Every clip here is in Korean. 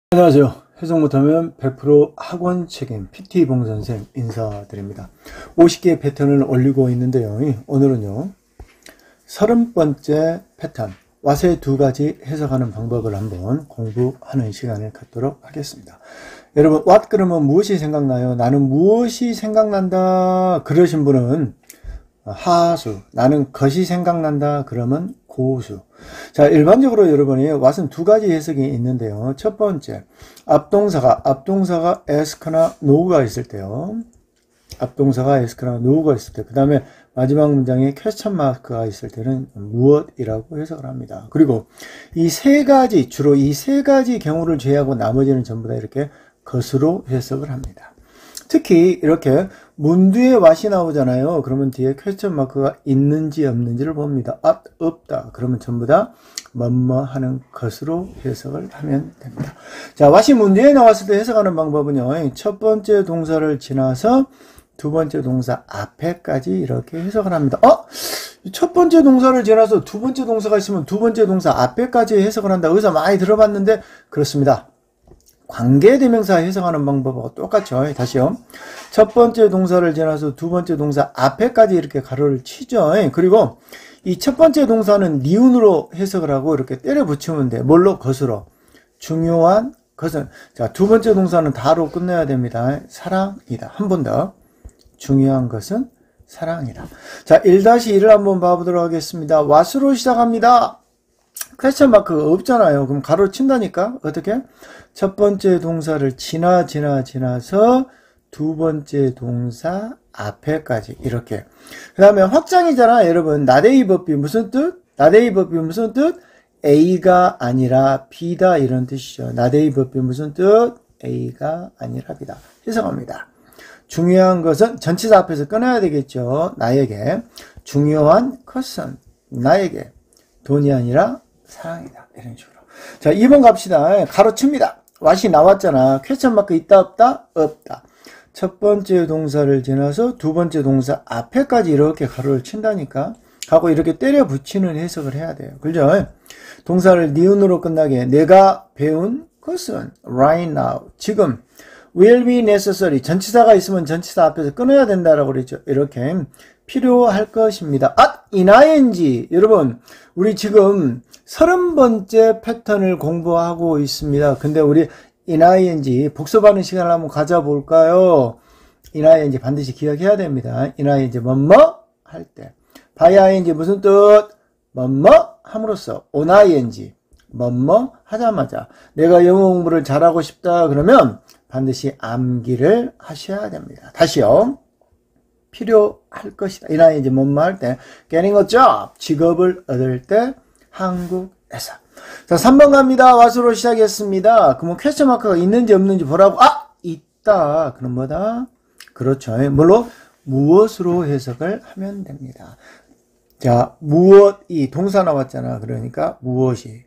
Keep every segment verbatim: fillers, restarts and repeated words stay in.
안녕하세요. 해석 못하면 백 퍼센트 학원 책임 피티 봉선생 인사드립니다. 오십 개의 패턴을 올리고 있는데요. 오늘은요 서른 번째 패턴 왓의 두 가지 해석하는 방법을 한번 공부하는 시간을 갖도록 하겠습니다. 여러분 왓 그러면 무엇이 생각나요? 나는 무엇이 생각난다 그러신 분은 하수, 나는 것이 생각난다 그러면 고수. 자, 일반적으로 여러분이 왓은 두 가지 해석이 있는데요. 첫 번째, 앞동사가 앞동사가 as거나 no가 있을 때요. 앞동사가 as거나 no가 있을 때, 그 다음에 마지막 문장에 퀘스천 마크가 있을 때는 무엇이라고 해석을 합니다. 그리고 이 세 가지, 주로 이 세 가지 경우를 제외하고 나머지는 전부 다 이렇게 것으로 해석을 합니다. 특히 이렇게 문 뒤에 왓이 나오잖아요. 그러면 뒤에 퀘스천 마크가 있는지 없는지를 봅니다. 아, 없다. 그러면 전부 다 뭐뭐 하는 것으로 해석을 하면 됩니다. 자, 왓이 문 뒤에 나왔을 때 해석하는 방법은요. 첫 번째 동사를 지나서 두 번째 동사 앞에까지 이렇게 해석을 합니다. 어? 첫 번째 동사를 지나서 두 번째 동사가 있으면 두 번째 동사 앞에까지 해석을 한다. 어디서 많이 들어봤는데 그렇습니다. 관계대명사 해석하는 방법하고 똑같죠. 다시요. 첫 번째 동사를 지나서 두 번째 동사 앞에까지 이렇게 가로를 치죠. 그리고 이 첫 번째 동사는 니은으로 해석을 하고 이렇게 때려 붙이면 돼. 뭘로? 것으로. 중요한 것은. 자, 두 번째 동사는 다로 끝내야 됩니다. 사랑이다. 한 번 더. 중요한 것은 사랑이다. 자, 일 다시 일을 한번 봐보도록 하겠습니다. 왓으로 시작합니다. 퀘스천 마크가 없잖아요. 그럼 가로 친다니까? 어떻게? 첫 번째 동사를 지나 지나 지나서 두 번째 동사 앞에까지 이렇게. 그 다음에 확장이잖아 여러분. 나데이 법비 무슨 뜻? 나데이 법비 무슨 뜻? A가 아니라 B다 이런 뜻이죠. 나데이 법비 무슨 뜻? A가 아니라 B다. 해석합니다. 중요한 것은 전치사 앞에서 끊어야 되겠죠. 나에게 중요한 것은 나에게 돈이 아니라 사랑이다. 이런 식으로. 자, 이 번 갑시다. 가로칩니다. 왓이 나왔잖아. 퀘스천 마크 있다 없다? 없다. 첫 번째 동사를 지나서 두 번째 동사 앞에까지 이렇게 가로를 친다니까. 하고 이렇게 때려 붙이는 해석을 해야 돼요. 그죠? 동사를 니은으로 끝나게 내가 배운 것은 right now. 지금 will be necessary. 전치사가 있으면 전치사 앞에서 끊어야 된다라고 그랬죠. 이렇게 필요할 것입니다. 아, in ing. 여러분, 우리 지금 서른 번째 패턴을 공부하고 있습니다. 근데 우리 in ing 복습하는 시간을 한번 가져볼까요? in ing 반드시 기억해야 됩니다. in ing 뭐뭐 할 때. by ing 무슨 뜻? 뭐뭐 함으로써. on ing 뭐뭐 하자마자. 내가 영어 공부를 잘하고 싶다 그러면 반드시 암기를 하셔야 됩니다. 다시요. 필요할 것이다. in ing 뭐뭐 할 때. getting a job 직업을 얻을 때 한국에서. 자, 삼 번 갑니다. 왓으로 시작했습니다. 그러면 퀘스천 마크가 있는지 없는지 보라고. 아! 있다. 그럼 뭐다? 그렇죠. 뭘로? 무엇으로 해석을 하면 됩니다. 자, 무엇이 동사 나왔잖아. 그러니까 무엇이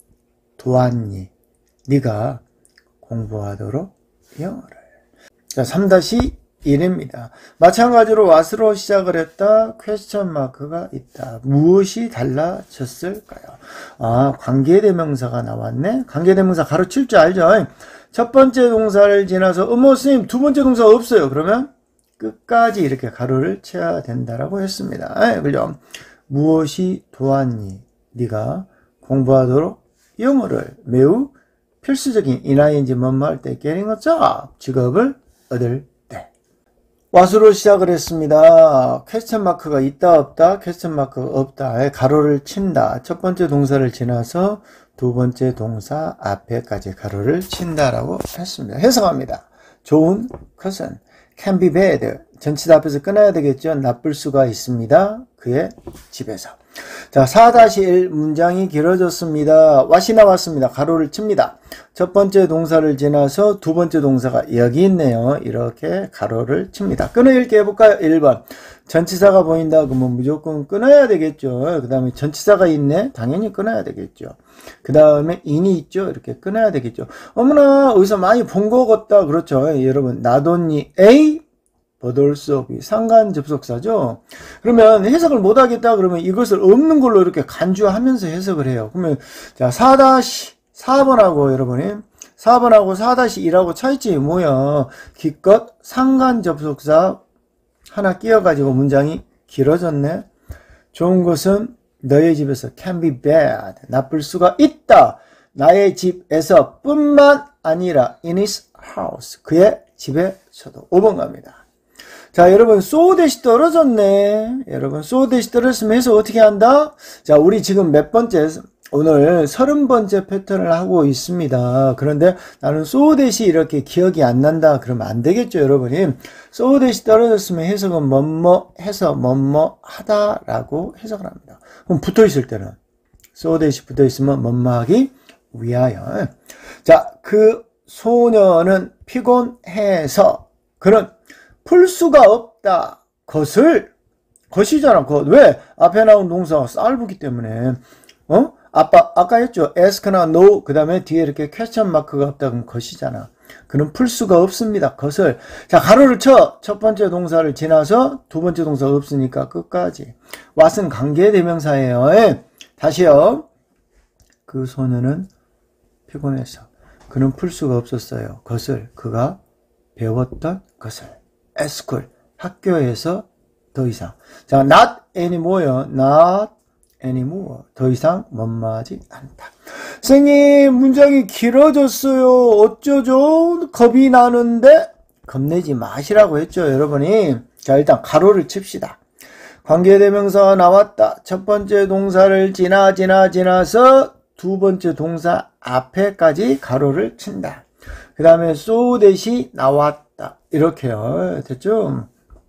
도왔니? 네가 공부하도록 영어를. 자, 삼 다시 일입니다. 마찬가지로 왓으로 시작을 했다. 퀘스천 마크가 있다. 무엇이 달라졌을까요? 아, 관계대명사가 나왔네. 관계대명사 가로칠 줄 알죠? 첫 번째 동사를 지나서 어머 선생님 두 번째 동사 없어요. 그러면 끝까지 이렇게 가로를 쳐야 된다라고 했습니다. 네, 그죠? 무엇이 도왔니? 네가 공부하도록 영어를. 매우 필수적인 in ing 뭐뭐 할 때 getting a job 직업을 얻을 왓으로 시작을 했습니다. 퀘스천 마크가 있다 없다? 퀘스천 마크가 없다. 가로를 친다. 첫 번째 동사를 지나서 두 번째 동사 앞에까지 가로를 친다라고 했습니다. 해석합니다. 좋은 것은 can be bad. 전치사 앞에서 끊어야 되겠죠. 나쁠 수가 있습니다. 그의 집에서. 자, 사 다시 일 문장이 길어졌습니다. 왓이 나왔습니다. 가로를 칩니다. 첫 번째 동사를 지나서 두 번째 동사가 여기 있네요. 이렇게 가로를 칩니다. 끊어 읽기 해볼까요? 일 번. 전치사가 보인다. 그러면 무조건 끊어야 되겠죠. 그 다음에 전치사가 있네. 당연히 끊어야 되겠죠. 그 다음에 in이 있죠. 이렇게 끊어야 되겠죠. 어머나, 어디서 많이 본 것 같다. 그렇죠. 여러분, 나돈니 A 버돌 수업이 상관 접속사죠. 그러면 해석을 못하겠다 그러면 이것을 없는 걸로 이렇게 간주하면서 해석을 해요. 그러면 자 사 다시 사 번하고 여러분이 사 번하고 사 일하고 차이점이 뭐야? 기껏 상관 접속사 하나 끼워가지고 문장이 길어졌네. 좋은 것은 너의 집에서 can be bad. 나쁠 수가 있다. 나의 집에서 뿐만 아니라 in his house. 그의 집에서도. 오 번 갑니다. 자, 여러분, so 대시 떨어졌네. 여러분, so 대시 떨어졌으면 해서 어떻게 한다? 자, 우리 지금 몇 번째, 오늘 서른 번째 패턴을 하고 있습니다. 그런데 나는 so 대시 이렇게 기억이 안 난다. 그러면 안 되겠죠, 여러분이. so 대시 떨어졌으면 해석은 뭐뭐 해서 뭐뭐 하다라고 해석을 합니다. 그럼 붙어 있을 때는 so 대시 붙어 있으면 뭐뭐 하기 위하여. 자, 그 소녀는 피곤해서 그는 풀 수가 없다. 것을, 것이잖아. 것. 왜? 앞에 나온 동사가 쌀부기 때문에. 어? 아빠, 아까 했죠. ask나 no, 그 다음에 뒤에 이렇게 퀘스천 마크가 없다. 그럼 것이잖아. 그는 풀 수가 없습니다. 것을. 자, 가로를 쳐. 첫 번째 동사를 지나서 두 번째 동사가 없으니까 끝까지. what은 관계대명사예요. 예. 다시요. 그 소녀는 피곤해서 그는 풀 수가 없었어요. 것을. 그가 배웠던 것을. at school. 학교에서 더 이상. 자, not anymore요. not anymore. 더 이상 뭐뭐하지 않다. 선생님, 문장이 길어졌어요. 어쩌죠? 겁이 나는데 겁내지 마시라고 했죠, 여러분이. 자, 일단 가로를 칩시다. 관계대명사가 나왔다. 첫 번째 동사를 지나 지나 지나서 두 번째 동사 앞에까지 가로를 친다. 그 다음에 so 대시 나왔다. 이렇게요. 됐죠?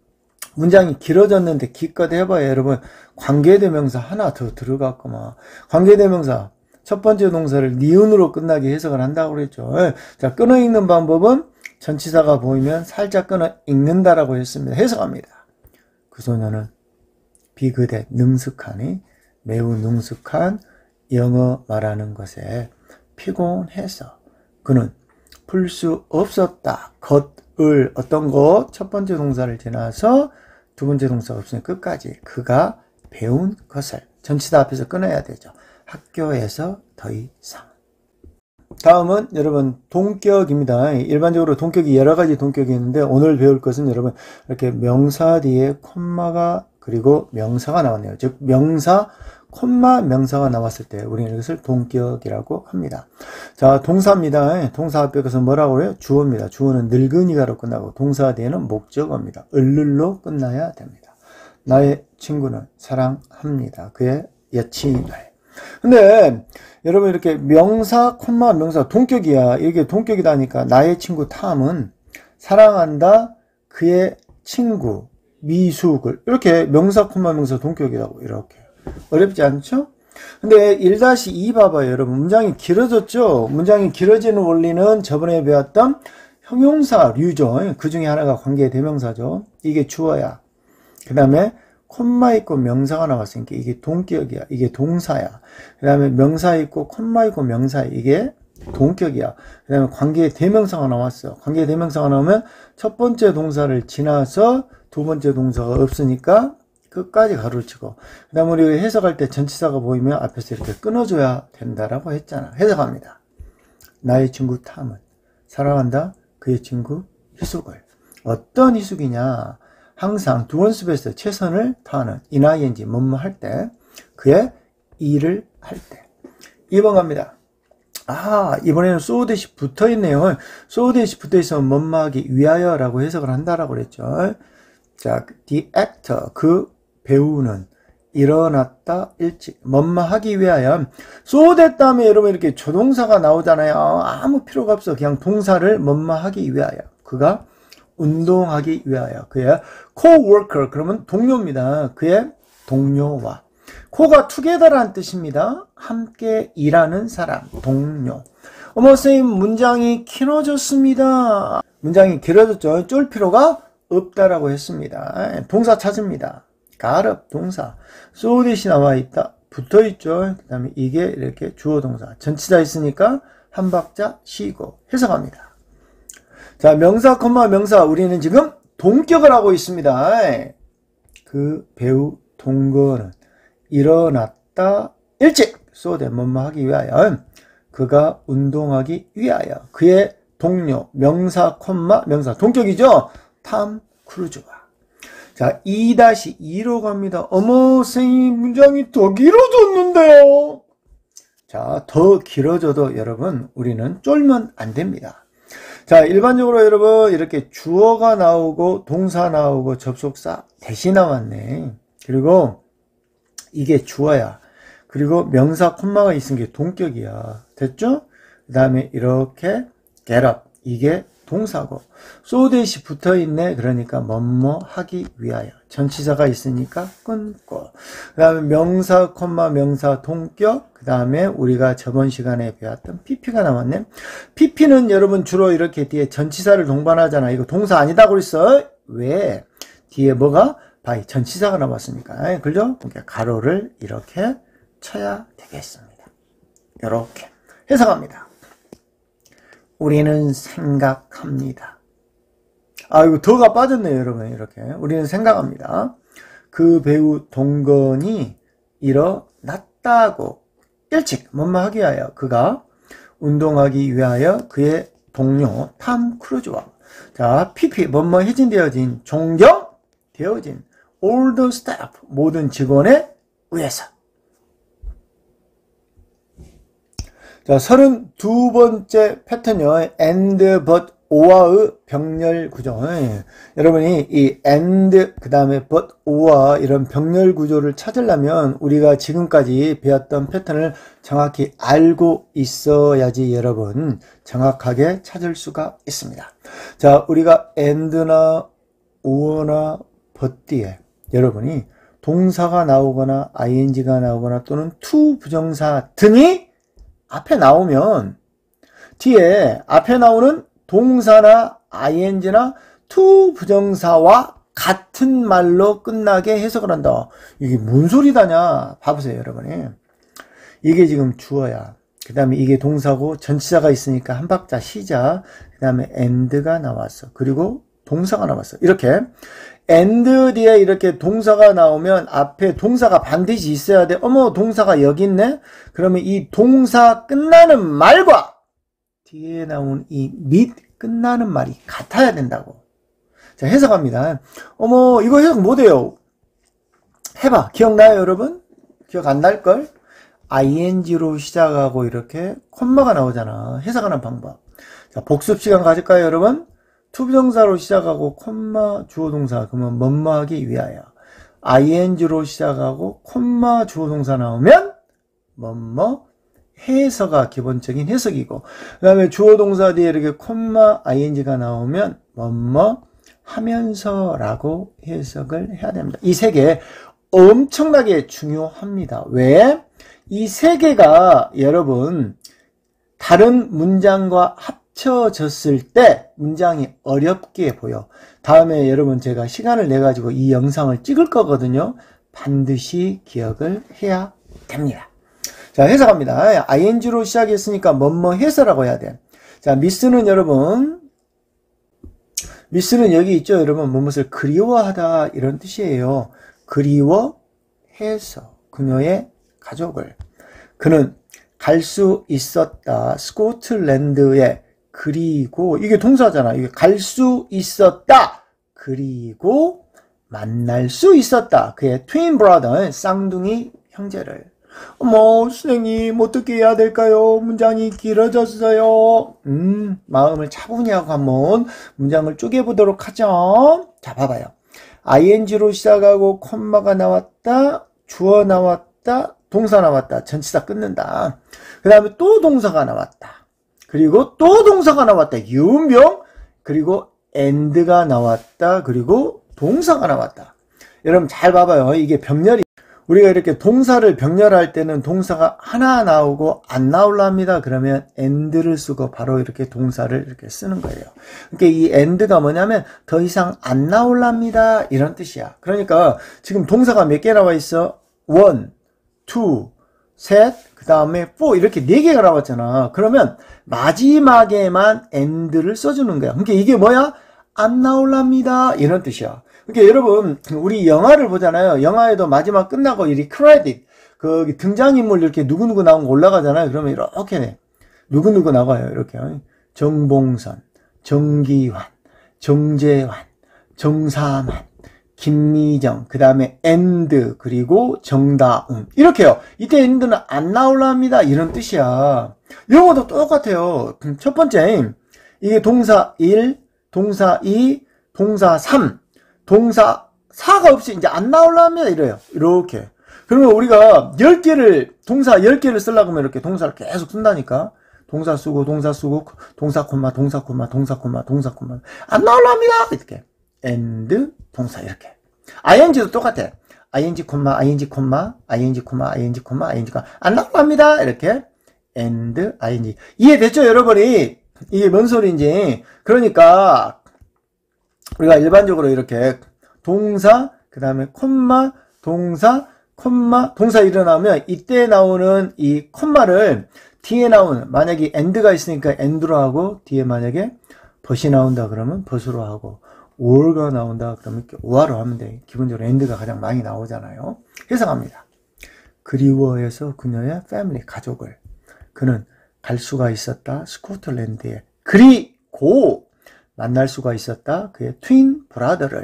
문장이 길어졌는데 기껏 해봐요, 여러분. 관계대명사 하나 더 들어갔구만. 관계대명사 첫 번째 동사를 니은으로 끝나게 해석을 한다고 그랬죠. 자, 끊어 읽는 방법은 전치사가 보이면 살짝 끊어 읽는다라고 했습니다. 해석합니다. 그 소녀는 비그대 능숙하니 매우 능숙한 영어 말하는 것에 피곤해서 그는 풀 수 없었다. 것을 어떤 것? 첫 번째 동사를 지나서 두 번째 동사가 없으니 끝까지 그가 배운 것을 전치사 앞에서 끊어야 되죠. 학교에서 더 이상. 다음은 여러분 동격입니다. 일반적으로 동격이 여러 가지 동격이 있는데 오늘 배울 것은 여러분 이렇게 명사 뒤에 콤마가 그리고 명사가 나왔네요. 즉 명사 콤마 명사가 나왔을 때 우리는 이것을 동격이라고 합니다. 자, 동사입니다. 동사 앞에 것은 뭐라고 그래요? 주어입니다. 주어는 늙은이가로 끝나고 동사 뒤에는 목적어입니다. 을를로 끝나야 됩니다. 나의 친구는 사랑합니다. 그의 여친을. 근데 여러분 이렇게 명사 콤마 명사 동격이야. 이게 동격이다니까 나의 친구 탐은 사랑한다. 그의 친구 미숙을 이렇게 명사 콤마 명사 동격이라고 이렇게. 어렵지 않죠? 근데 일 이 봐봐요, 여러분. 문장이 길어졌죠? 문장이 길어지는 원리는 저번에 배웠던 형용사류죠. 그 중에 하나가 관계대명사죠. 이게 주어야. 그 다음에 콤마 있고 명사가 나왔으니까 이게 동격이야. 이게 동사야. 그 다음에 명사 있고 콤마 있고 명사 이게 동격이야. 그 다음에 관계대명사가 나왔어. 관계대명사가 나오면 첫 번째 동사를 지나서 두 번째 동사가 없으니까 끝까지 가로를 치고 그 다음에 우리 해석할 때 전치사가 보이면 앞에서 이렇게 끊어줘야 된다라고 했잖아. 해석합니다. 나의 친구 탐은 사랑한다. 그의 친구 희숙을. 어떤 희숙이냐. 항상 두 원습에서 최선을 다하는 ing 뭐뭐 할 때 그의 일을 할 때. 이 번 갑니다. 아, 이번에는 so 대시 붙어있네요. so 대시 붙어있으면 뭐뭐 하기 위하여라고 해석을 한다라고 그랬죠. 자, the actor 그 배우는 일어났다 일찍 뭐뭐 하기 위하여. so 됐다면 여러분 이렇게 조동사가 나오잖아요. 아무 필요가 없어. 그냥 동사를 뭐뭐 하기 위하여. 그가 운동하기 위하여. 그의 co-worker 그러면 동료입니다. 그의 동료와. co가 together라는 뜻입니다. 함께 일하는 사람, 동료. 어머 선생님 문장이 길어졌습니다. 문장이 길어졌죠. 쫄 필요가 없다라고 했습니다. 동사 찾습니다. 가럽 동사. so 대시 나와 있다. 붙어 있죠. 그 다음에 이게 이렇게 주어 동사. 전치사 있으니까 한 박자 쉬고 해석합니다. 자, 명사 콤마 명사 우리는 지금 동격을 하고 있습니다. 그 배우 동거는 일어났다 일찍 so 대 뭐뭐 하기 위하여 그가 운동하기 위하여 그의 동료 명사 콤마 명사 동격이죠. 탐 크루즈와. 자, 이 이로 갑니다. 어머 선생님 문장이 더 길어졌는데요. 자, 더 길어져도 여러분 우리는 쫄면 안 됩니다. 자, 일반적으로 여러분 이렇게 주어가 나오고 동사 나오고 접속사 대신 나왔네. 그리고 이게 주어야. 그리고 명사 콤마가 있은 게 동격이야. 됐죠? 그 다음에 이렇게 get up. 이게 동사고. so that이 붙어있네. 그러니까 뭐뭐 하기 위하여. 전치사가 있으니까 끊고. 그 다음에 명사 콤마 명사 동격. 그 다음에 우리가 저번 시간에 배웠던 피피가 나왔네. 피피는 여러분 주로 이렇게 뒤에 전치사를 동반하잖아. 이거 동사 아니다 그랬어. 왜? 뒤에 뭐가? by 전치사가 나왔으니까. 그죠? 그러니까 가로를 이렇게 쳐야 되겠습니다. 이렇게 해석합니다. 우리는 생각합니다. 아이고 더가 빠졌네요 여러분. 이렇게 우리는 생각합니다. 그 배우 동건이 일어났다고 일찍 뭐뭐 하기 위하여 그가 운동하기 위하여 그의 동료 탐 크루즈와 자 피피 뭐뭐 해진되어진 존경되어진 all the staff 모든 직원에 의해서. 자, 서른두 번째 패턴이요. and, but, or의 병렬 구조. 예. 여러분이 이 and, 그 다음에 but, or 이런 병렬 구조를 찾으려면 우리가 지금까지 배웠던 패턴을 정확히 알고 있어야지 여러분 정확하게 찾을 수가 있습니다. 자, 우리가 and나 or나 but 뒤에 여러분이 동사가 나오거나 ing가 나오거나 또는 to 부정사 등이 앞에 나오면 뒤에 앞에 나오는 동사나 ing나 to 부정사와 같은 말로 끝나게 해석을 한다. 이게 뭔 소리다냐? 봐보세요 여러분이. 이게 지금 주어야. 그 다음에 이게 동사고 전치사가 있으니까 한 박자 쉬자. 그 다음에 and가 나왔어. 그리고 동사가 나왔어. 이렇게 and 뒤에 이렇게 동사가 나오면 앞에 동사가 반드시 있어야 돼. 어머 동사가 여기 있네. 그러면 이 동사 끝나는 말과 뒤에 나온 이 및 끝나는 말이 같아야 된다고. 자, 해석합니다. 어머 이거 해석 못해요. 해봐. 기억나요 여러분? 기억 안 날걸? ing로 시작하고 이렇게 콤마가 나오잖아. 해석하는 방법. 자, 복습 시간 가질까요 여러분? 투부정사로 시작하고 콤마 주어동사 그러면 뭐뭐 하기 위하여. ing로 시작하고 콤마 주어동사 나오면 뭐뭐 해서가 기본적인 해석이고 그 다음에 주어동사 뒤에 이렇게 콤마 ing가 나오면 뭐뭐 하면서 라고 해석을 해야 됩니다. 이 세 개 엄청나게 중요합니다. 왜? 이 세 개가 여러분 다른 문장과 합 합쳐졌을 때 문장이 어렵게 보여. 다음에 여러분 제가 시간을 내 가지고 이 영상을 찍을 거거든요. 반드시 기억을 해야 됩니다. 자, 해석합니다. ing로 시작했으니까 뭐뭐 해서라고 해야 돼. 자, 미스는 여러분 미스는 여기 있죠. 여러분 무엇을 그리워하다 이런 뜻이에요. 그리워해서 그녀의 가족을 그는 갈 수 있었다. 스코틀랜드에 그리고 이게 동사잖아. 이게 갈 수 있었다. 그리고 만날 수 있었다. 그의 트윈 브라더 쌍둥이 형제를. 어머 선생님 어떻게 해야 될까요? 문장이 길어졌어요. 음 마음을 차분히 하고 한번 문장을 쪼개보도록 하죠. 자 봐봐요. ing로 시작하고 콤마가 나왔다. 주어 나왔다. 동사 나왔다. 전치사 끊는다. 그 다음에 또 동사가 나왔다. 그리고 또 동사가 나왔다. 유명. 그리고 and가 나왔다. 그리고 동사가 나왔다. 여러분 잘 봐봐요. 이게 병렬이 우리가 이렇게 동사를 병렬할 때는 동사가 하나 나오고 안 나올랍니다. 그러면 and를 쓰고 바로 이렇게 동사를 이렇게 쓰는 거예요. 그러니까 이 and가 뭐냐면 더 이상 안 나올랍니다. 이런 뜻이야. 그러니까 지금 동사가 몇 개 나와 있어? one, two, 셋, 그 다음에 four 이렇게 네 개가 나왔잖아. 그러면 마지막에만 and를 써주는 거야. 그러니까 이게 뭐야? 안 나올랍니다. 이런 뜻이야. 그러니까 여러분 우리 영화를 보잖아요. 영화에도 마지막 끝나고 이 크레딧 그 등장인물 이렇게 누구누구 나온 거 올라가잖아요. 그러면 이렇게 돼. 누구누구 나가요. 이렇게. 정봉선, 정기환, 정재환, 정사만, 김미정, 그 다음에 엔드, 그리고 정다운. 이렇게요. 이때 엔드는 안 나올랍니다. 이런 뜻이야. 이런 것도 똑같아요. 첫 번째, 이게 동사 일, 동사 이, 동사 삼, 동사 사가 없이 이제 안 나올랍니다. 이래요. 이렇게. 그러면 우리가 열 개를, 동사 열 개를 쓰려고 하면 이렇게 동사를 계속 쓴다니까. 동사 쓰고, 동사 쓰고, 동사 콤마, 동사 콤마, 동사 콤마, 동사 콤마. 안 나올랍니다. 이렇게. and, 동사 이렇게. ing도 똑같아. ing, 콤마, ing, 콤마, ing, 콤마, ing, 콤마, ing, 콤마. 안 나옵니다. 이렇게. and, ing. 이해됐죠, 여러분이? 이게 뭔 소리인지. 그러니까, 우리가 일반적으로 이렇게 동사, 그 다음에 콤마, 동사, 콤마, 동사 일어나면 이때 나오는 이 콤마를 뒤에 나오는, 만약에 and가 있으니까 and로 하고, 뒤에 만약에 벗이 나온다 그러면 벗으로 하고, or가 나온다 그러면 이렇게 or로 하면 돼. 기본적으로 and가 가장 많이 나오잖아요. 해석합니다. 그리워해서 그녀의 패밀리, 가족을. 그는 갈 수가 있었다. 스코틀랜드에. 그리고 만날 수가 있었다. 그의 트윈 브라더를.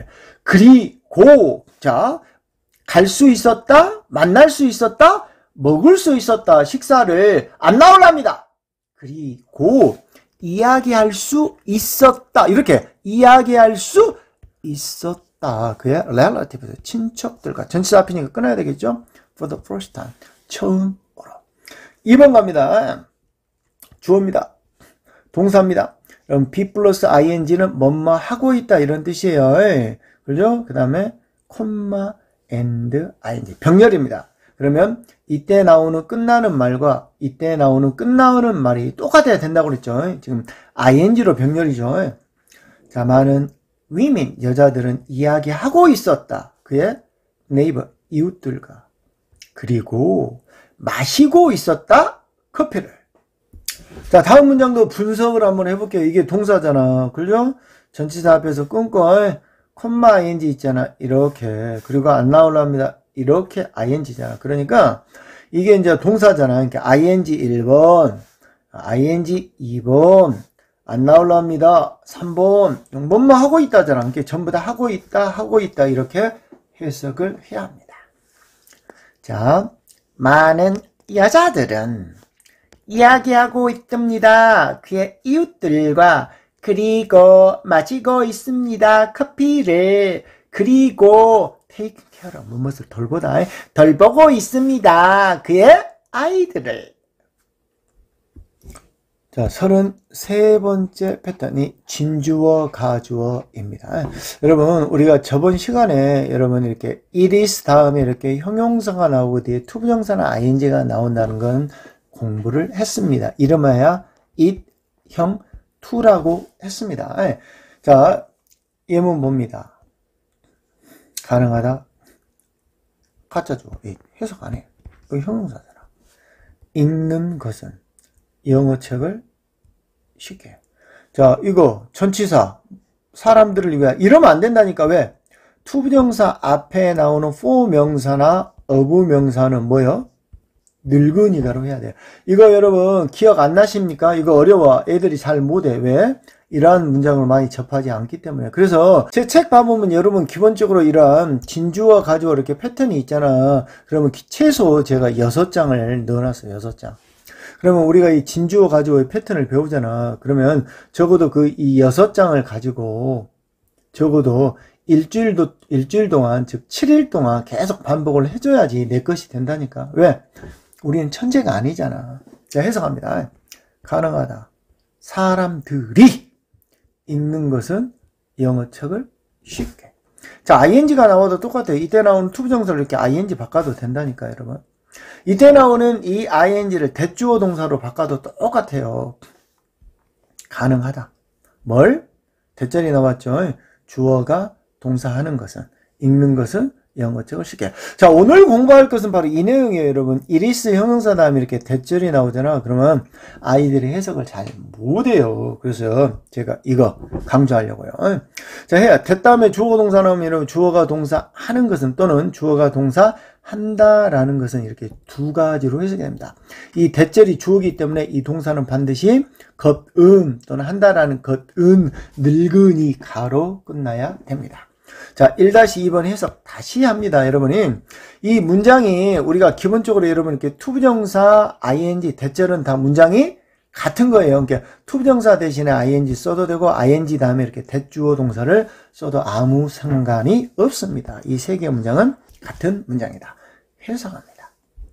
그리고 자, 갈 수 있었다. 만날 수 있었다. 먹을 수 있었다. 식사를 안 나올랍니다. 그리고 이야기할 수 있었다. 이렇게 이야기할 수 있었다. 그의 relative, 친척들과. 전치사 앞이니까 끊어야 되겠죠? For the first time. 처음으로. 이 번 갑니다. 주어입니다. 동사입니다. 그럼 be 플러스 ing는 뭐뭐 하고 있다 이런 뜻이에요. 그죠? 그 다음에 콤마 and ing. 병렬입니다. 그러면 이때 나오는 끝나는 말과 이때 나오는 끝나는 말이 똑같아야 된다고 그랬죠. 지금 ing로 병렬이죠. 자, 많은 women, 여자들은 이야기하고 있었다. 그의 네이버, 이웃들과. 그리고 마시고 있었다. 커피를. 자, 다음 문장도 분석을 한번 해볼게요. 이게 동사잖아. 그죠? 전치사 앞에서 끊고 콤마 ing 있잖아. 이렇게. 그리고 안 나오랍니다. 이렇게 ing잖아. 그러니까 이게 이제 동사잖아. 그러니까 ing 일 번, ing 이 번, 안 나오랍니다. 삼 번. 뭐뭐 하고 있다잖아. 그러니까 전부 다 하고 있다, 하고 있다. 이렇게 해석을 해야 합니다. 자, 많은 여자들은 이야기하고 있답니다. 그의 이웃들과. 그리고 마시고 있습니다. 커피를. 그리고 take care of, 무엇을 돌보다, 돌보고 있습니다. 그의 아이들을. 자, 서른세 번째 패턴이 진주어, 가주어입니다. 여러분, 우리가 저번 시간에 여러분 이렇게 it is 다음에 이렇게 형용사가 나오고 뒤에 투부정사나 ing가 나온다는 건 공부를 했습니다. 이름하여 it, 형, to라고 했습니다. 자, 예문 봅니다. 가능하다. 가짜죠. 해석 안 해. 그 형용사잖아. 읽는 것은 영어 책을 쉽게. 자, 이거 전치사 사람들을 위해 이러면 안 된다니까. 왜? 투부정사 앞에 나오는 for 명사나 of 명사는 뭐요? 늙은이다로 해야 돼요. 이거 여러분 기억 안 나십니까? 이거 어려워. 애들이 잘 못해. 왜? 이러한 문장을 많이 접하지 않기 때문에. 그래서 제 책 봐보면 여러분 기본적으로 이러한 진주어 가지고 이렇게 패턴이 있잖아. 그러면 최소 제가 여섯 장을 넣어놨어요. 여섯 장. 그러면 우리가 이 진주어 가지고의 패턴을 배우잖아. 그러면 적어도 그 이 여섯 장을 가지고 적어도 일주일도, 일주일 동안, 즉 칠 일 동안 계속 반복을 해줘야지 내 것이 된다니까. 왜? 우리는 천재가 아니잖아. 자, 해석합니다. 가능하다. 사람들이 읽는 것은 영어 책을 쉽게. 자, ing가 나와도 똑같아요. 이때 나오는 투부정사를 이렇게 ing 바꿔도 된다니까, 여러분. 이때 나오는 이 ing를 대주어 동사로 바꿔도 똑같아요. 가능하다. 뭘? 대절이 나왔죠. 주어가 동사하는 것은, 읽는 것은 영어 책을 쉽게. 자, 오늘 공부할 것은 바로 이 내용이에요, 여러분. it is 형용사 다음에 이렇게 대절이 나오잖아. 그러면 아이들이 해석을 잘 못해요. 그래서 제가 이거 강조하려고요. 자, 해야. 됐 다음에 주어 동사 나오면 여러분 주어가 동사 하는 것은 또는 주어가 동사 한다라는 것은 이렇게 두 가지로 해석이 됩니다. 이 대절이 주어이기 때문에 이 동사는 반드시 겉은 또는 한다라는 겉은 늙은이 가로 끝나야 됩니다. 자, 일 이 번 해석 다시 합니다. 여러분이 이 문장이 우리가 기본적으로 여러분 이렇게 투부정사 ing 대절은 다 문장이 같은 거예요. 그러니까 투부정사 대신에 ing 써도 되고 ing 다음에 이렇게 대주어 동사를 써도 아무 상관이 없습니다. 이 세 개의 문장은 같은 문장이다. 해석합니다.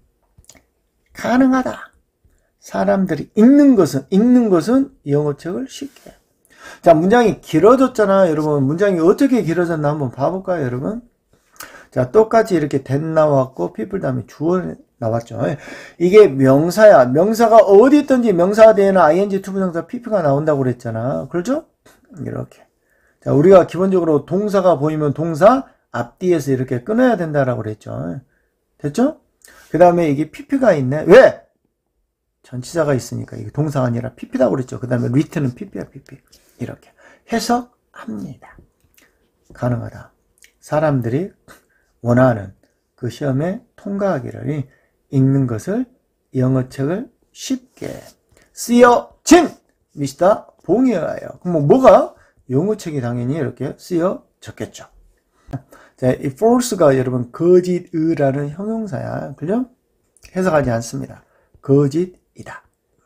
가능하다. 사람들이 읽는 것은 읽는 것은 영어책을 쉽게 해요. 자, 문장이 길어졌잖아요, 여러분. 문장이 어떻게 길어졌나 한번 봐볼까요, 여러분? 자, 똑같이 이렇게 that 나왔고 people 다음에 주어 나왔죠. 이게 명사야. 명사가 어디 있든지 명사 뒤에는 ing, 투부정사, pp가 나온다고 그랬잖아. 그렇죠? 이렇게. 자, 우리가 기본적으로 동사가 보이면 동사 앞뒤에서 이렇게 끊어야 된다라고 그랬죠. 됐죠? 그 다음에 이게 pp가 있네. 왜? 전치사가 있으니까 이게 동사가 아니라 pp다고 그랬죠. 그 다음에 written은 pp야, pp. 이렇게 해석합니다. 가능하다. 사람들이 원하는 그 시험에 통과하기를 읽는 것을 영어책을 쉽게 쓰여진 미스터 봉이어요. 그럼 뭐가? 영어책이 당연히 이렇게 쓰여졌겠죠. 자, 이 false가 여러분 거짓이라는 형용사야. 그죠? 해석하지 않습니다. 거짓이다.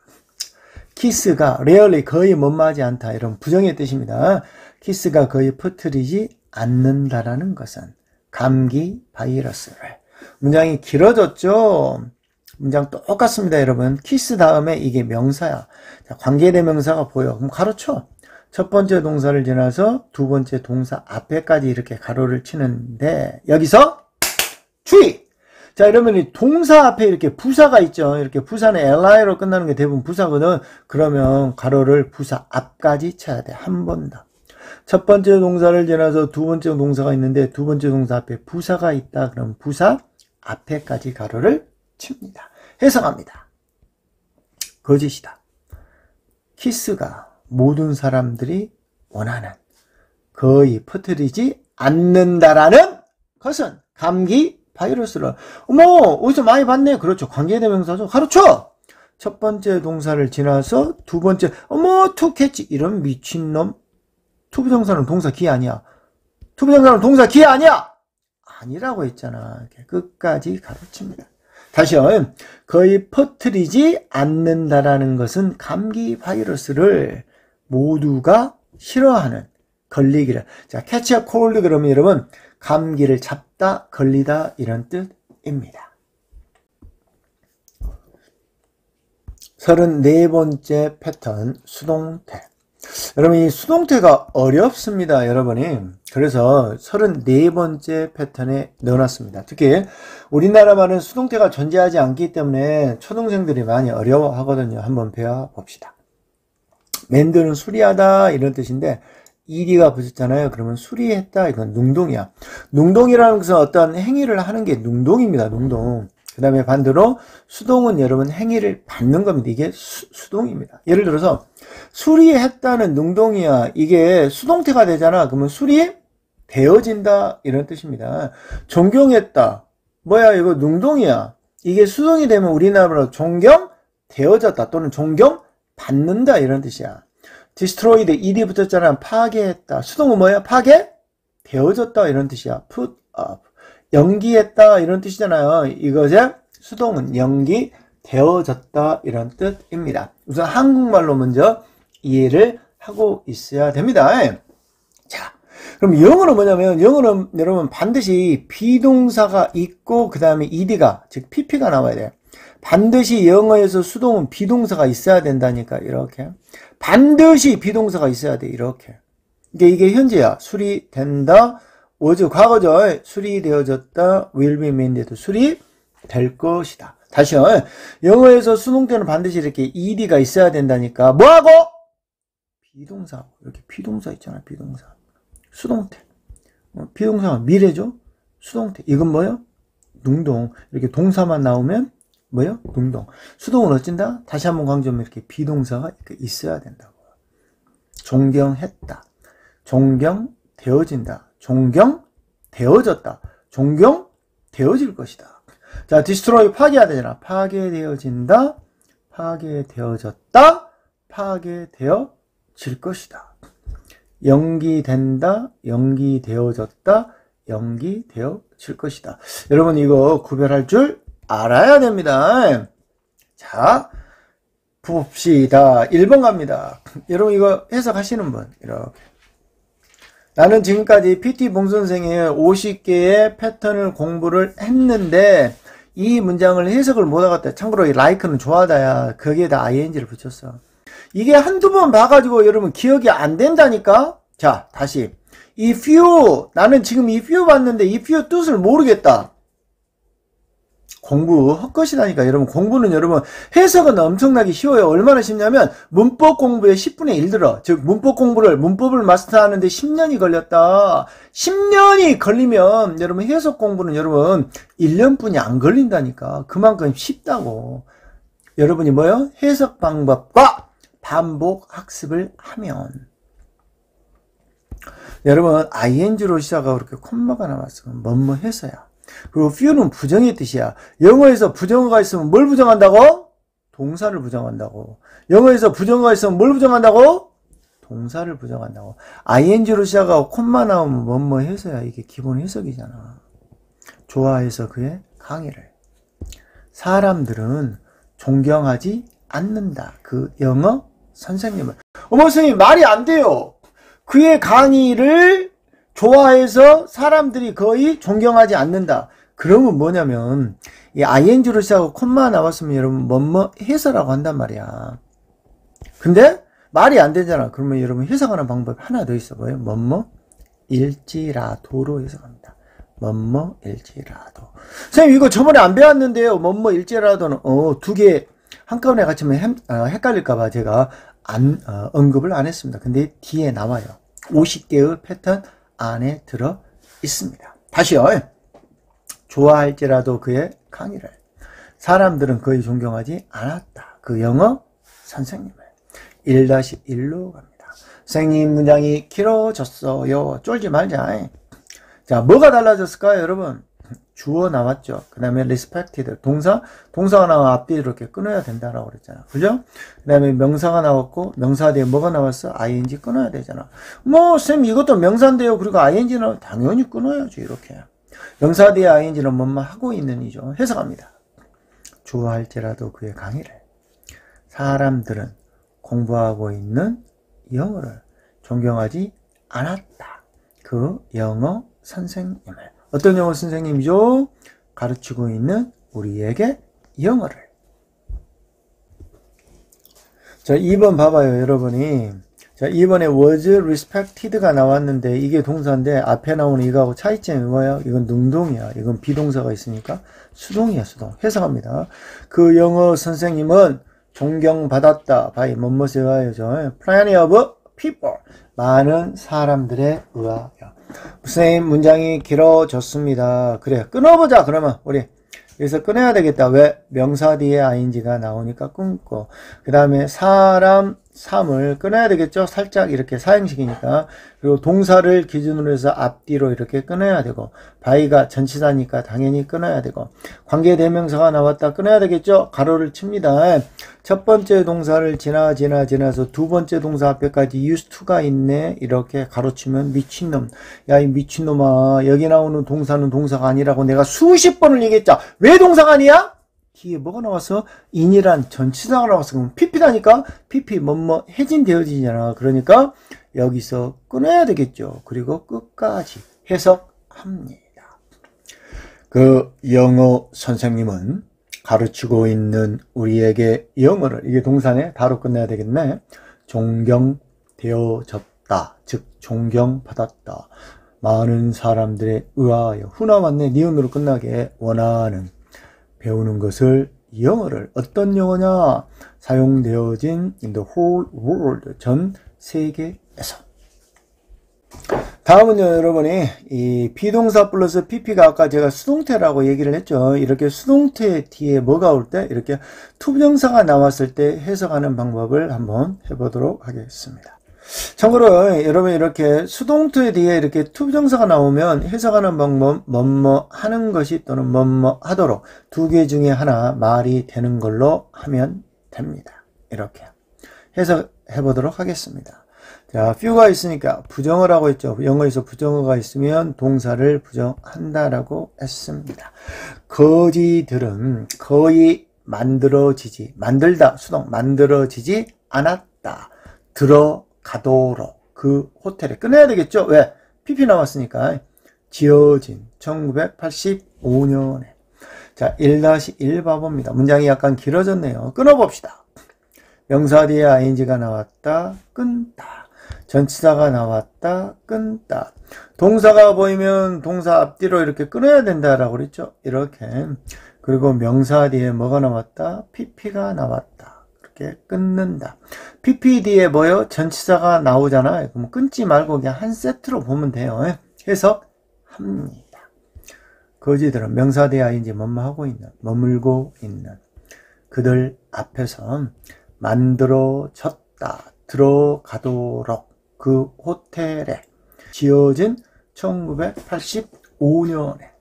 키스가 rarely 거의 못마지 않다. 이런 부정의 뜻입니다. 키스가 거의 퍼뜨리지 않는다라는 것은 감기 바이러스를. 문장이 길어졌죠? 문장 똑같습니다, 여러분. 키스 다음에 이게 명사야. 자, 관계대명사가 보여. 그럼 가로쳐. 첫 번째 동사를 지나서 두 번째 동사 앞에까지 이렇게 가로를 치는데 여기서 주의! 자, 이러면 이 동사 앞에 이렇게 부사가 있죠. 이렇게 부사는 li로 끝나는 게 대부분 부사거든. 그러면 가로를 부사 앞까지 쳐야 돼. 한 번 더. 첫 번째 동사를 지나서 두 번째 동사가 있는데 두 번째 동사 앞에 부사가 있다. 그럼 부사 앞에까지 가로를 칩니다. 해석합니다. 거짓이다. 키스가 모든 사람들이 원하는 거의 퍼뜨리지 않는다라는 것은 감기 바이러스를. 어머, 어디서 많이 봤네. 그렇죠. 관계대명사죠. 가로쳐. 첫 번째 동사를 지나서 두 번째, 어머, to catch. 이런 미친놈. 투부정사는 동사 기 아니야. 투부정사는 동사 기 아니야. 아니라고 했잖아. 이렇게 끝까지 가로칩니다. 다시요. 거의 퍼뜨리지 않는다라는 것은 감기 바이러스를 모두가 싫어하는 걸리기를. 자, catch a cold 그러면 여러분 감기를 잡다, 걸리다 이런 뜻입니다. 서른네 번째 패턴 수동태. 여러분 이 수동태가 어렵습니다, 여러분이. 그래서 서른네 번째 패턴에 넣어놨습니다. 특히 우리나라 말은 수동태가 존재하지 않기 때문에 초등생들이 많이 어려워하거든요. 한번 배워봅시다. 만드는 수리하다 이런 뜻인데 이디가 붙었잖아요. 그러면 수리했다 이건 능동이야. 능동이라는 것은 어떤 행위를 하는 게 능동입니다. 능동. 그 다음에 반대로 수동은 여러분 행위를 받는 겁니다. 이게 수, 수동입니다. 예를 들어서 수리했다는 능동이야. 이게 수동태가 되잖아. 그러면 수리되어진다 이런 뜻입니다. 존경했다. 뭐야 이거 능동이야. 이게 수동이 되면 우리나라로 존경되어졌다 또는 존경받는다 이런 뜻이야. destroyed, ed 붙었잖아. 파괴했다. 수동은 뭐야? 파괴되어졌다 이런 뜻이야. put up. 연기했다 이런 뜻이잖아요. 이것의 수동은 연기되어졌다 이런 뜻입니다. 우선 한국말로 먼저 이해를 하고 있어야 됩니다. 자, 그럼 영어는 뭐냐면 영어는 여러분 반드시 비동사가 있고 그 다음에 ed가 즉 pp가 나와야 돼요. 반드시 영어에서 수동은 비동사가 있어야 된다니까. 이렇게 반드시 비동사가 있어야 돼. 이렇게 이게 이게 현재야. 수리된다. was 과거죠. 수리되어졌다. will be main도 수리될 것이다. 다시요. 영어에서 수동태는 반드시 이렇게 ed가 있어야 된다니까. 뭐하고? 비동사. 이렇게 비동사 있잖아. 비동사. 수동태. 비동사가 미래죠. 수동태. 이건 뭐요? 능동. 이렇게 동사만 나오면 뭐요? 능동. 수동은 어쩐다? 다시 한번 강조하면 이렇게 비동사가 이렇게 있어야 된다고. 존경했다. 존경되어진다. 존경되어졌다. 존경되어질 것이다. 자, destroy 파괴해야 되잖아. 파괴되어진다, 파괴되어졌다, 파괴되어질 것이다. 연기된다, 연기되어졌다, 연기되어질 것이다. 여러분 이거 구별할 줄 알아야 됩니다. 자, 봅시다. 일 번 갑니다. 여러분 이거 해석하시는 분 이렇게. 나는 지금까지 피티 봉선생의 오십 개의 패턴을 공부를 했는데 이 문장을 해석을 못하겠다. 참고로 이 like는 좋아하다야. 거기에다 아이엔지를 붙였어. 이게 한두 번 봐가지고 여러분 기억이 안 된다니까? 자, 다시. 이 few, 나는 지금 이 few 봤는데 이 few 뜻을 모르겠다. 공부 헛것이다니까. 여러분 공부는 여러분 해석은 엄청나게 쉬워요. 얼마나 쉽냐면 문법 공부에 십분의 일 들어. 즉 문법 공부를 문법을 마스터하는데 십 년이 걸렸다. 십 년이 걸리면 여러분 해석 공부는 여러분 일 년뿐이 안 걸린다니까. 그만큼 쉽다고. 여러분이 뭐요? 해석 방법과 반복 학습을 하면. 여러분 아이엔지로 시작하고 이렇게 콤마가 나왔으면 뭐뭐 해서야. 그리고 few는 부정의 뜻이야. 영어에서 부정어가 있으면 뭘 부정한다고? 동사를 부정한다고. 영어에서 부정어가 있으면 뭘 부정한다고? 동사를 부정한다고. 아이엔지로 시작하고 콤마 나오면 뭐뭐 해서야. 이게 기본 해석이잖아. 좋아해서 그의 강의를. 사람들은 존경하지 않는다. 그 영어 선생님을. 어머 선생님 말이 안 돼요. 그의 강의를 좋아해서 사람들이 거의 존경하지 않는다. 그러면 뭐냐면 이 아이엔지로 시작하고 콤마 나왔으면 여러분 뭐뭐 해서라고 한단 말이야. 근데 말이 안 되잖아. 그러면 여러분 해석하는 방법이 하나 더 있어. 뭐예요? 뭐뭐 일지라도로 해석합니다. 뭐뭐 일지라도. 선생님 이거 저번에 안 배웠는데요. 뭐뭐 일지라도는 어, 두 개 한꺼번에 같이면 헷, 어, 헷갈릴까봐 제가 안, 어, 언급을 안 했습니다. 근데 뒤에 나와요. 오십 개의 패턴 안에 들어 있습니다. 다시요. 좋아할지라도 그의 강의를. 사람들은 거의 존경하지 않았다. 그 영어 선생님을. 일 다시 일로 갑니다. 선생님 문장이 길어졌어요. 쫄지 말자. 자, 뭐가 달라졌을까요, 여러분? 주어 나왔죠. 그 다음에 respected. 동사, 동사가 나와 앞뒤로 이렇게 끊어야 된다라고 그랬잖아. 그죠? 그 다음에 명사가 나왔고, 명사 뒤에 뭐가 나왔어? 아이엔지 끊어야 되잖아. 뭐, 쌤, 이것도 명사인데요. 그리고 아이엔지는 당연히 끊어야지, 이렇게. 명사 뒤에 아이엔지는 뭐뭐 하고 있는 이죠. 해석합니다. 좋아할지라도 그의 강의를. 사람들은 공부하고 있는 영어를 존경하지 않았다. 그 영어 선생님을. 어떤 영어 선생님이죠? 가르치고 있는 우리에게 영어를. 자, 이 번 봐봐요, 여러분이. 자, 이번에 was respected가 나왔는데 이게 동사인데 앞에 나오는 이거하고 차이점이 뭐예요? 이건 능동이야. 이건 비동사가 있으니까 수동이야, 수동. 해석합니다. 그 영어 선생님은 존경받았다. by 뭐뭐에 의하여죠. plenty of people. 많은 사람들에 의하여. 선생님 문장이 길어졌습니다. 그래 끊어보자. 그러면 우리 여기서 끊어야 되겠다. 왜? 명사 뒤에 아이엔지가 나오니까 끊고 그 다음에 사람 삼을 끊어야 되겠죠. 살짝 이렇게 사형식이니까. 그리고 동사를 기준으로 해서 앞뒤로 이렇게 끊어야 되고 by가 전치사니까 당연히 끊어야 되고 관계대명사가 나왔다. 끊어야 되겠죠. 가로를 칩니다. 첫 번째 동사를 지나 지나 지나서 두 번째 동사 앞에까지 used to가 있네. 이렇게 가로치면 미친놈. 야, 이 미친놈아, 여기 나오는 동사는 동사가 아니라고 내가 수십 번을 얘기했자. 왜 동사가 아니야? 뒤에 뭐가 나왔어? 인이란 전치사가 나왔어. 그럼 피피다니까? 피피 뭐뭐 해진되어지잖아. 그러니까 여기서 끊어야 되겠죠. 그리고 끝까지 해석합니다. 그 영어 선생님은 가르치고 있는 우리에게 영어를, 이게 동사네. 바로 끝내야 되겠네. 존경되어졌다. 즉 존경받았다. 많은 사람들에 의하여. 후나왔네. 니은으로 끝나게 원하는. 배우는 것을 영어를. 어떤 영어냐? 사용되어진 in the whole world. 전 세계에서. 다음은요, 여러분이 이 비동사 플러스 피피가 아까 제가 수동태라고 얘기를 했죠. 이렇게 수동태 뒤에 뭐가 올 때 이렇게 투부정사가 나왔을 때 해석하는 방법을 한번 해보도록 하겠습니다. 참고로 여러분 이렇게 수동태 뒤에 이렇게 투부정사가 나오면 해석하는 방법 뭐뭐 하는 것이 또는 뭐뭐 하도록 두 개 중에 하나 말이 되는 걸로 하면 됩니다. 이렇게 해석해 보도록 하겠습니다. 자, few가 있으니까 부정을 하고 있죠. 영어에서 부정어가 있으면 동사를 부정한다라고 했습니다. 거지들은 거의 만들어지지, 만들다, 수동, 만들어지지 않았다. 들어가도록 그 호텔에 끊어야 되겠죠? 왜? 피피 나왔으니까. 지어진 천구백팔십오 년에. 자, 일 일 봐봅니다. 문장이 약간 길어졌네요. 끊어봅시다. 명사 뒤에 아이엔지가 나왔다. 끊다. 전치사가 나왔다. 끊다. 동사가 보이면 동사 앞뒤로 이렇게 끊어야 된다라고 그랬죠? 이렇게. 그리고 명사 뒤에 뭐가 나왔다? 피피가 나왔다. 이렇게 끊는다. 피피 뒤에 뭐요? 전치사가 나오잖아요. 그럼 끊지 말고 그냥 한 세트로 보면 돼요. 해석합니다. 거지들은 명사 뒤에 아이엔지 뭐뭐 하고 있는, 머물고 있는 그들 앞에서 만들어졌다. 들어가도록 그 호텔에 지어진 천구백팔십오 년에.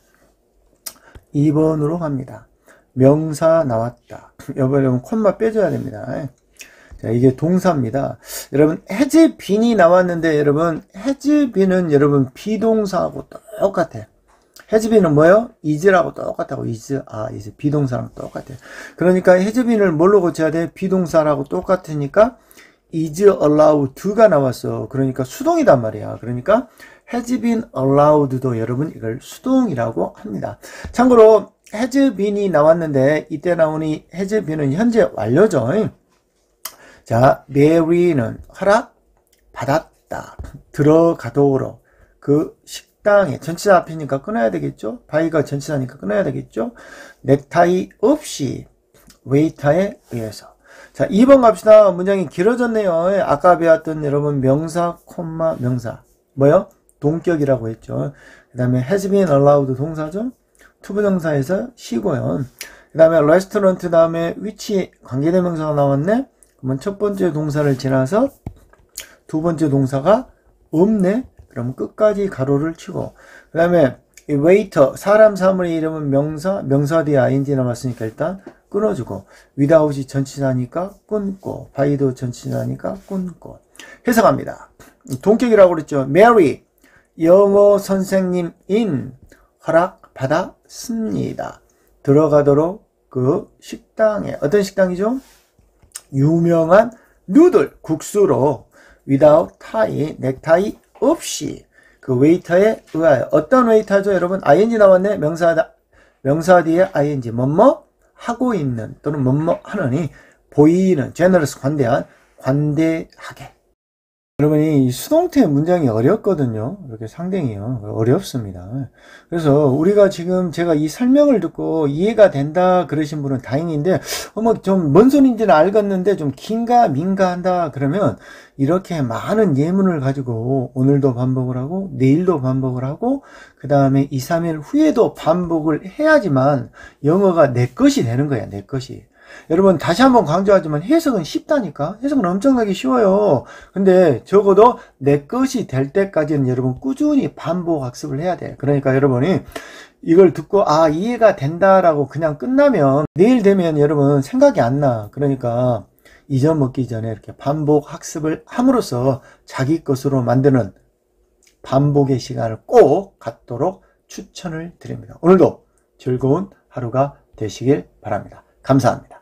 이 번으로 갑니다. 명사 나왔다. 여러분 콤마 빼줘야 됩니다. 자, 이게 동사입니다. 여러분 has been이 나왔는데 여러분 has been은 여러분 비동사하고 똑같아. has been은 뭐예요? is라고 똑같다고. is, 아, is 비동사랑 똑같아. 그러니까 has been을 뭘로 고쳐야 돼? 비동사라고 똑같으니까 is allowed to가 나왔어. 그러니까 수동이단 말이야. 그러니까 has been allowed도 여러분 이걸 수동이라고 합니다. 참고로 has been이 나왔는데 이때 나오니 has been은 현재 완료죠. 자, Mary는 허락 받았다. 들어가도록 그 식당에 전치사 앞이니까 끊어야 되겠죠. by가 전치사니까 끊어야 되겠죠. 넥타이 없이 웨이터에 의해서. 자, 이 번 갑시다. 문장이 길어졌네요. 아까 배웠던 여러분 명사, 콤마, 명사. 뭐요? 동격이라고 했죠. 그 다음에 has been allowed 동사죠. 투부정사에서 쉬고요. 그 다음에 restaurant 다음에 which 관계대명사가 나왔네. 그러면 첫 번째 동사를 지나서 두 번째 동사가 없네. 그럼 끝까지 가로를 치고. 그 다음에 waiter, 사람 사물의 이름은 명사, 명사 뒤에 아이엔지 남았으니까 일단 끊어주고, without이 전치사니까 끊고, by도 전치사니까 끊고. 해석합니다. 동격이라고 그랬죠. Mary, 영어 선생님인 허락 받았습니다. 들어가도록 그 식당에, 어떤 식당이죠? 유명한 누들, 국수로 without tie, 넥타이 없이 그 웨이터에 의하여. 어떤 웨이터죠 여러분? 아이엔지 나왔네. 명사, 명사 뒤에 아이엔지 뭐뭐 하고 있는 또는 뭐뭐 하느니 보이는 generous 관대한, 관대하게. 여러분이 이 수동태 문장이 어렵거든요. 이렇게 상당히요. 어렵습니다. 그래서 우리가 지금 제가 이 설명을 듣고 이해가 된다 그러신 분은 다행인데, 어머, 좀 뭔 소리인지는 알겠는데 좀 긴가 민가 한다 그러면 이렇게 많은 예문을 가지고 오늘도 반복을 하고 내일도 반복을 하고 그 다음에 이, 삼 일 후에도 반복을 해야지만 영어가 내 것이 되는 거야. 내 것이. 여러분 다시 한번 강조하지만 해석은 쉽다니까. 해석은 엄청나게 쉬워요. 근데 적어도 내 것이 될 때까지는 여러분 꾸준히 반복 학습을 해야 돼. 그러니까 여러분이 이걸 듣고 아 이해가 된다라고 그냥 끝나면 내일 되면 여러분 생각이 안 나. 그러니까 잊어먹기 전에 이렇게 반복 학습을 함으로써 자기 것으로 만드는 반복의 시간을 꼭 갖도록 추천을 드립니다. 오늘도 즐거운 하루가 되시길 바랍니다. 감사합니다.